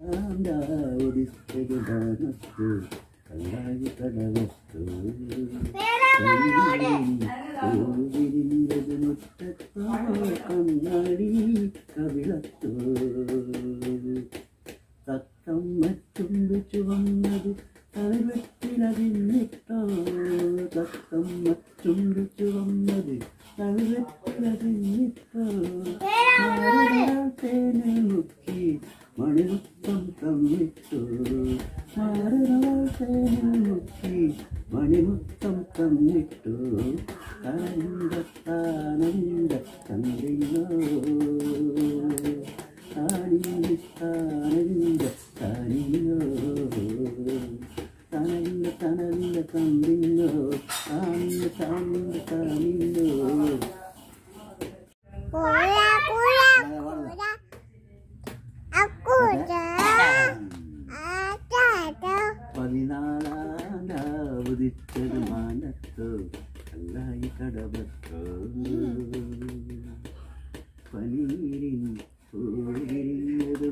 കല്ലായി കടവത്തു മുറ്റത്തോ കണ്ണാടി കവിളത്തോ തത്തം മറ്റും ചുവന്നത് തലവെട്ടിലതിന്നിട്ടോ തത്തം മറ്റും ചുവന്നത് തലവെട്ടിലതിന്നിട്ടോ തേനെ മുക്കി മണിമുത്തം തന്നിട്ടു തേനെ മുക്കി മണിമുത്തം തന്നിട്ടു താനന്ദ തന്നിന്നോ താനന്ദ താനിന്നോ തനന്ദ തന്നിന്നോ താനന്ദ താനിന്നോ പതിനാലാവുദിച്ചത് മാനത്തോ കല്ലായി കടവത്തോ പനീരിൻ പൂരിഞ്ഞത്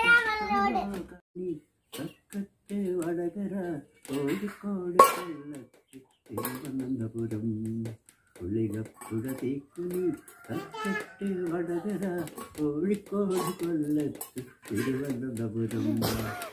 തക്കത്തെ വടകര കോഴിക്കോട് കൊല്ലത്ത് തിരുവനന്തപുരം പുളികപ്പുഴ തേക്കുനി തക്കത്തെ വടകര കോഴിക്കോട് കൊല്ലത്ത് തിരുവനന്തപുരം